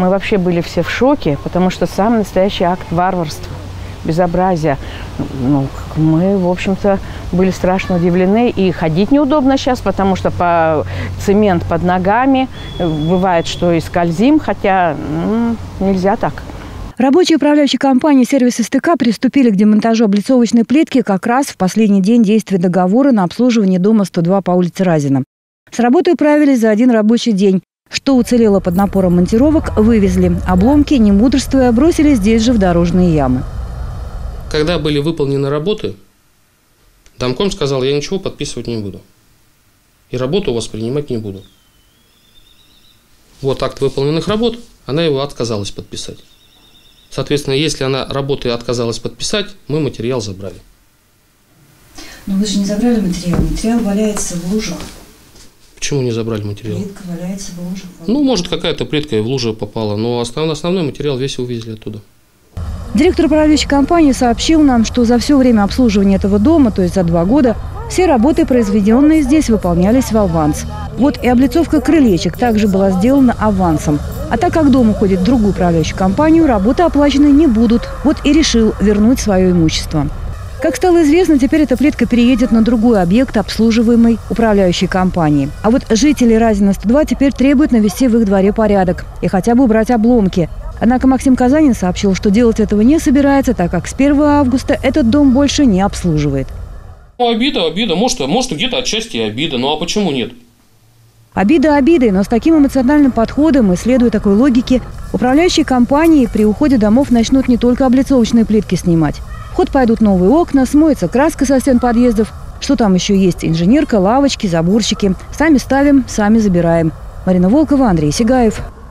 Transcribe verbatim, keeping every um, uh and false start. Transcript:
Мы вообще были все в шоке, потому что самый настоящий акт варварства, безобразия. Ну, мы, в общем-то, были страшно удивлены. И ходить неудобно сейчас, потому что по цемент под ногами. Бывает, что и скользим, хотя ну, нельзя так. Рабочие управляющей компании «Сервис СТК» приступили к демонтажу облицовочной плитки как раз в последний день действия договора на обслуживание дома сто два по улице Разина. С работой управились за один рабочий день. Что уцелело под напором монтировок, вывезли. Обломки, не мудрствуя, бросили здесь же в дорожные ямы. Когда были выполнены работы, домком сказал, я ничего подписывать не буду. И работу у вас принимать не буду. Вот акт выполненных работ, она его отказалась подписать. Соответственно, если она работы отказалась подписать, мы материал забрали. Но вы же не забрали материал. Материал валяется в лужах. Почему не забрали материал? Плитка валяется в лужах. Ну, может, какая-то плитка и в лужу попала, но основной, основной материал весь увезли оттуда. Директор управляющей компании сообщил нам, что за все время обслуживания этого дома, то есть за два года, все работы, произведенные здесь, выполнялись в аванс. Вот и облицовка крылечек также была сделана авансом. А так как дом уходит в другую управляющую компанию, работы оплачены не будут. Вот и решил вернуть свое имущество. Как стало известно, теперь эта плитка переедет на другой объект, обслуживаемый управляющей компанией. А вот жители Разина сто два теперь требуют навести в их дворе порядок и хотя бы убрать обломки. Однако Максим Казанин сообщил, что делать этого не собирается, так как с первого августа этот дом больше не обслуживает. Ну, обида, обида. Может, может где-то отчасти обида. Ну а почему нет? Обида обидой, но с таким эмоциональным подходом и следуя такой логике, управляющие компании при уходе домов начнут не только облицовочные плитки снимать. В ход пойдут новые окна, смоется краска со стен подъездов. Что там еще есть? Инженерка, лавочки, заборщики. Сами ставим, сами забираем. Марина Волкова, Андрей Сигаев.